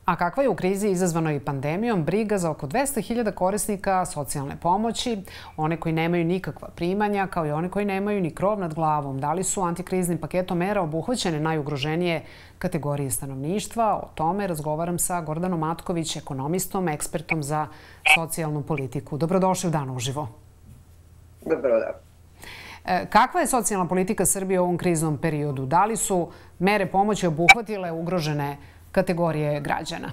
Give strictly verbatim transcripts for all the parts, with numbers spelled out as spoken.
A kakva je u krizi izazvanoj pandemijom briga za oko dvesta hiljada korisnika socijalne pomoći, one koji nemaju nikakva primanja, kao i one koji nemaju ni krov nad glavom? Da li su antikriznim paketom mera obuhvaćene najugroženije kategorije stanovništva? O tome razgovaram sa Gordanom Matković, ekonomistom, ekspertom za socijalnu politiku. Dobrodošli u Dan uživo. Dobro dan. Kakva je socijalna politika Srbije u ovom kriznom periodu? Da li su mere pomoći obuhvatile ugrožene kategorije građana?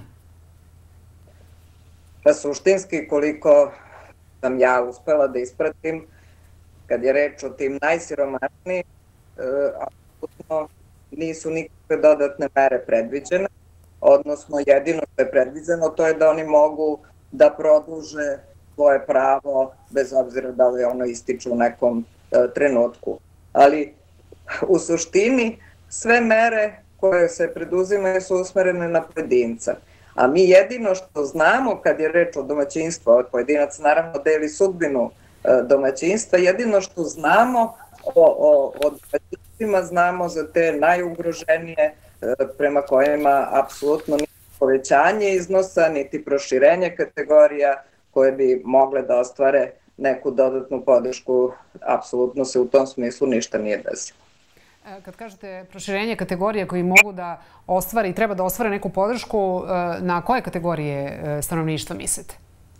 Pa suštinski, koliko sam ja uspela da ispratim, kad je reč o tim najsiromašnijim, apsolutno nisu nikakve dodatne mere predviđene, odnosno jedino što je predviđeno to je da oni mogu da produže svoje pravo bez obzira da li ono ističe u nekom trenutku. Ali u suštini sve mere koje se preduzimaju su usmerene na pojedinca. A mi jedino što znamo kad je reč o domaćinstvu, ovaj pojedinac naravno deli sudbinu domaćinstva, jedino što znamo o, o, o domaćinstvima znamo za te najugroženije prema kojima apsolutno niti povećanje iznosa, niti proširenje kategorija koje bi mogle da ostvare neku dodatnu podršku, apsolutno se u tom smislu ništa nije desilo. Kad kažete proširenje kategorije koji mogu da ostvare i treba da ostvare neku podršku, na koje kategorije stanovništva mislite?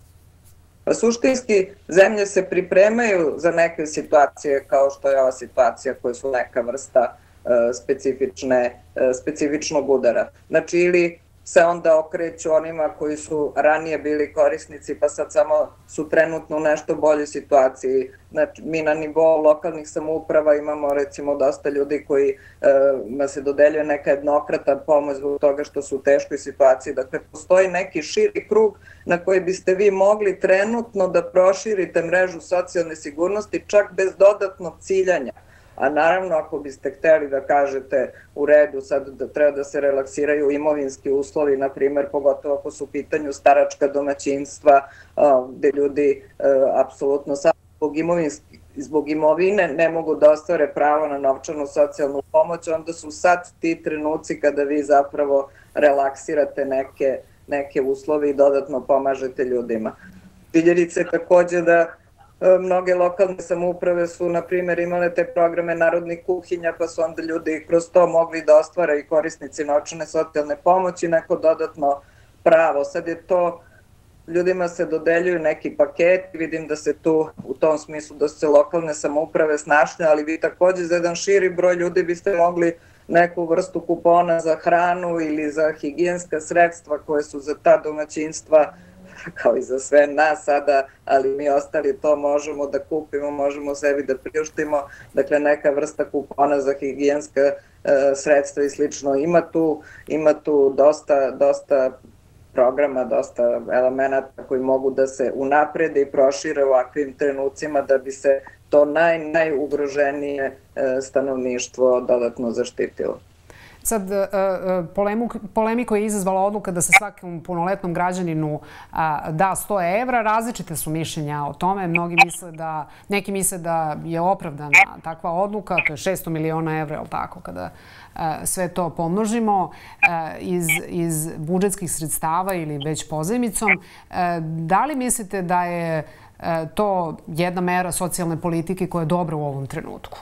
Suštinski, zemlje se pripremaju za neke situacije kao što je ova situacija koje su neka vrsta specifične, specifičnog udara. Znači, ili se onda okreću onima koji su ranije bili korisnici pa sad samo su trenutno u nešto boljoj situaciji. Znači, mi na nivou lokalnih samouprava imamo recimo dosta ljudi koji e, se dodeljuje neka jednokratna pomoć zbog toga što su u teškoj situaciji. Dakle, postoji neki širi krug na koji biste vi mogli trenutno da proširite mrežu socijalne sigurnosti čak bez dodatnog ciljanja. A naravno, ako biste hteli da kažete u redu sad da treba da se relaksiraju imovinski uslovi, na primjer, pogotovo ako su u pitanju staračka domaćinstva, gde ljudi apsolutno samo zbog, zbog imovine ne mogu da ostvare pravo na novčanu socijalnu pomoć, onda su sad ti trenuci kada vi zapravo relaksirate neke, neke uslovi i dodatno pomažete ljudima. Činjenica je takođe da mnoge lokalne samouprave su, na primjer, imale te programe narodnih kuhinja, pa su onda ljudi kroz to mogli da ostvare i korisnici novčane socijalne pomoći neko dodatno pravo. Sad je to, ljudima se dodeljuju neki paket, vidim da se tu u tom smislu da su se lokalne samouprave snašle, ali vi takođe za jedan širi broj ljudi biste mogli neku vrstu kupona za hranu ili za higijenska sredstva koje su za ta domaćinstva kao i za sve nas sada, ali mi ostali to možemo da kupimo, možemo sebi da priuštimo, dakle neka vrsta kupona za higijenska e, sredstva i slično. Ima tu, ima tu dosta, dosta programa, dosta elemenata koji mogu da se unaprede i prošire u ovakvim trenucima da bi se to naj, najugroženije e, stanovništvo dodatno zaštitilo. Sad, polemiku je izazvala odluka da se svakom punoletnom građaninu da sto evra. Različite su mišljenja o tome. Mnogi misle da, neki misle da je opravdana takva odluka. To je šesto miliona evra, ali tako, kada sve to pomnožimo iz, iz budžetskih sredstava ili već pozajmicom. Da li mislite da je to jedna mera socijalne politike koja je dobra u ovom trenutku?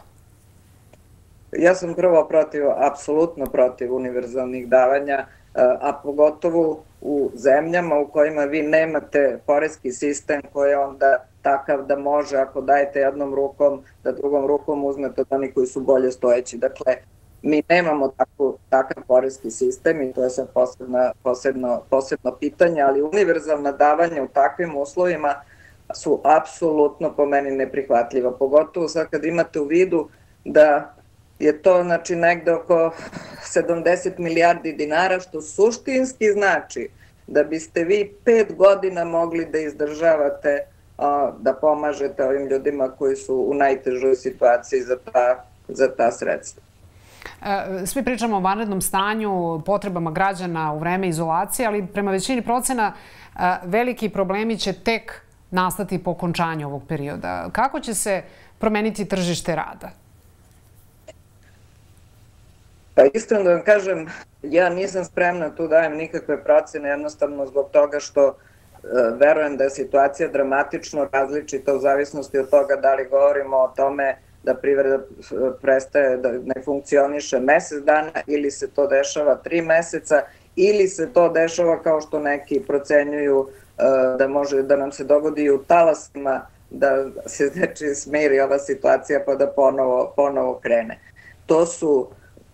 Ja sam prvo protiv, apsolutno protiv univerzalnih davanja, a pogotovo u zemljama u kojima vi nemate poreski sistem koji je onda takav da može, ako dajete jednom rukom, da drugom rukom uzmete od onih koji su bolje stojeći. Dakle, mi nemamo tako, takav poreski sistem i to je sad posebno, posebno, posebno pitanje, ali univerzalna davanja u takvim uslovima su apsolutno po meni neprihvatljiva. Pogotovo sad kad imate u vidu da je to znači negde oko sedamdeset milijardi dinara, što suštinski znači da biste vi pet godina mogli da izdržavate, a, da pomažete ovim ljudima koji su u najtežoj situaciji za ta, za ta sredstva. Svi pričamo o vanrednom stanju, potrebama građana u vreme izolacije, ali prema većini procena veliki problemi će tek nastati po okončanju ovog perioda. Kako će se promeniti tržište rada? Pa iskreno da vam kažem, ja nisam spremna tu dajem nikakve procene, jednostavno zbog toga što verujem da je situacija dramatično različita u zavisnosti od toga da li govorimo o tome da privreda prestaje da ne funkcioniše mesec dana ili se to dešava tri meseca ili se to dešava kao što neki procenjuju da može da nam se dogodi u talasima da se znači smiri ova situacija pa da ponovo, ponovo krene. To su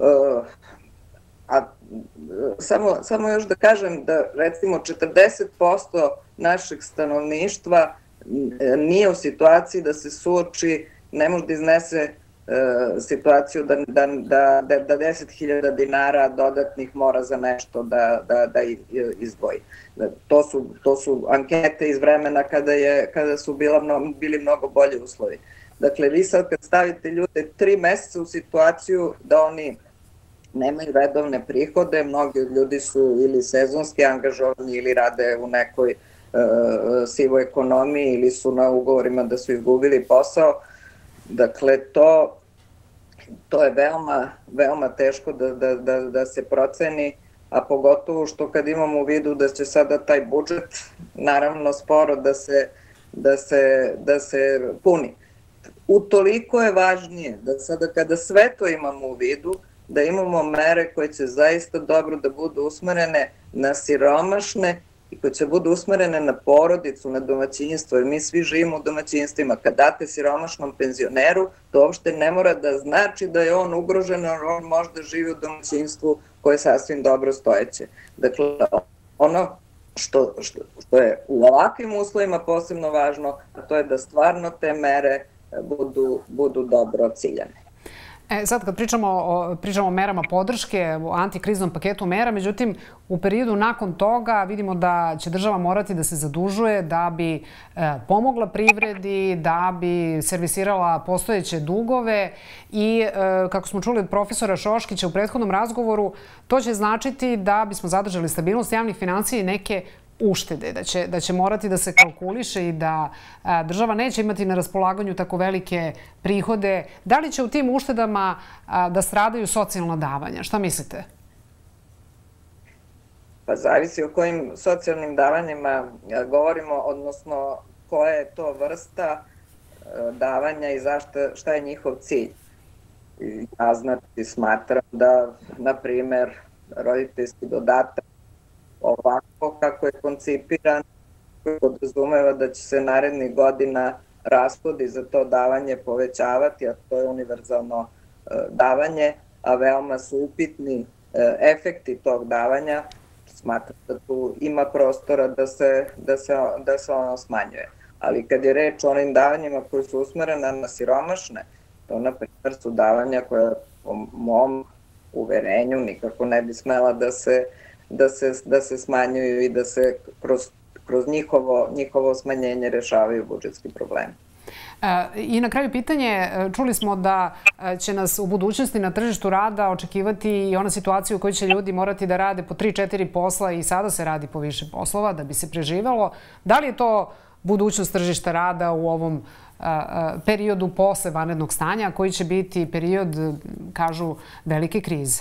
a samo, samo još da kažem da recimo četrdeset posto našeg stanovništva nije u situaciji da se suoči, ne može da iznese e, situaciju da, da, da, da deset hiljada dinara dodatnih mora za nešto da, da, da izdvoji. To su, to su ankete iz vremena kada, je, kada su bila mnogo, bili mnogo bolji uslovi. Dakle, vi sad kad stavite ljude tri meseca u situaciju da oni nemaju redovne prihode, mnogi od ljudi su ili sezonski angažovani ili rade u nekoj uh, sivoj ekonomiji ili su na ugovorima da su izgubili posao. Dakle, to, to je veoma, veoma teško da, da, da, da se proceni, a pogotovo što kad imamo u vidu da će sada taj budžet naravno sporo da se, da se, da se puni. Utoliko je važnije da sada kada sve to imamo u vidu, da imamo mere koje će zaista dobro da budu usmerene na siromašne i koje će budu usmerene na porodicu, na domaćinstvo, jer mi svi živimo u domaćinstvima. Kad date siromašnom penzioneru, to uopšte ne mora da znači da je on ugrožen, jer on možda živi u domaćinstvu koje je sasvim dobro stojeće. Dakle, ono što, što, što je u ovakvim uslovima posebno važno, a to je da stvarno te mere budu, budu dobro ciljane. E, sad kad pričamo o, pričamo o merama podrške, o antikriznom paketu mera, međutim u periodu nakon toga vidimo da će država morati da se zadužuje da bi e, pomogla privredi, da bi servisirala postojeće dugove i e, kako smo čuli od profesora Šoškića u prethodnom razgovoru, to će značiti da bismo zadržali stabilnost javnih finansija i neke uštede, da će, da će morati da se kalkuliše i da a, država neće imati na raspolaganju tako velike prihode. Da li će u tim uštedama a, da stradaju socijalna davanja? Šta mislite? Pa zavisi o kojim socijalnim davanjima govorimo, odnosno koja je to vrsta davanja i zašto, šta je njihov cilj. Ja znači smatram da, na primer, roditeljski dodatak ovako kako je koncipiran, koji podrazumeva da će se narednih godina rashodi za to davanje povećavati, a to je univerzalno davanje, a veoma su upitni efekti tog davanja, smatram da tu ima prostora da se, da se, da se ono smanjuje. Ali kad je reč o onim davanjima koji su usmerena na siromašne, to na primjer su davanja koja po mom uverenju nikako ne bi smela da se Da se, da se smanjuju i da se kroz, kroz njihovo, njihovo smanjenje rešavaju budžetski problemi. I na kraju pitanje, čuli smo da će nas u budućnosti na tržištu rada očekivati i ona situacija u kojoj će ljudi morati da rade po tri četiri posla i sada se radi po više poslova da bi se preživelo. Da li je to budućnost tržišta rada u ovom periodu posle vanrednog stanja, koji će biti period, kažu, velike krize?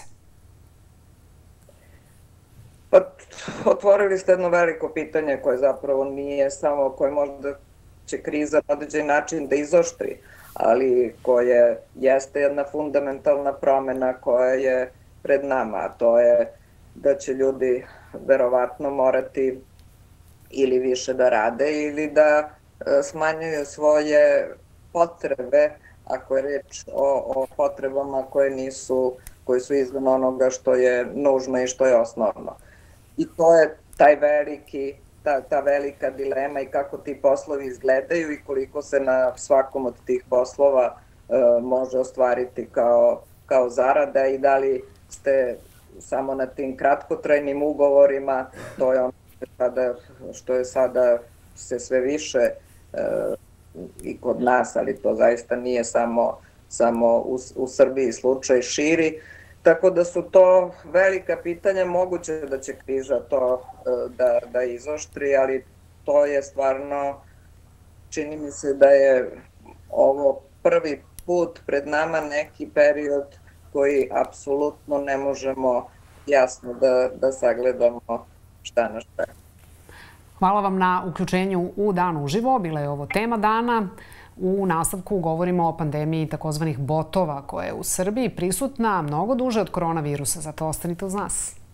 Pa, otvorili ste jedno veliko pitanje koje zapravo nije samo, koje možda će kriza na određen način da izoštri, ali koje jeste jedna fundamentalna promena koja je pred nama, a to je da će ljudi verovatno morati ili više da rade ili da smanjuju svoje potrebe, ako je reč o, o potrebama koje nisu, koje su izvan onoga što je nužno i što je osnovno. I to je taj veliki, ta, ta velika dilema i kako ti poslovi izgledaju i koliko se na svakom od tih poslova e, može ostvariti kao, kao zarada i da li ste samo na tim kratkotrajnim ugovorima, to je ono sada, što je sada se sve više e, i kod nas, ali to zaista nije samo, samo u, u Srbiji slučaj, širi. Tako da su to velika pitanja, moguće da će kriza to da, da izoštri, ali to je stvarno, čini mi se da je ovo prvi put pred nama neki period koji apsolutno ne možemo jasno da, da sagledamo šta nas čeka. Hvala vam na uključenju u Dan uživo. Bila je ovo tema dana. U nastavku govorimo o pandemiji takozvanih botova koja je u Srbiji prisutna mnogo duže od koronavirusa. Zato ostanite uz nas.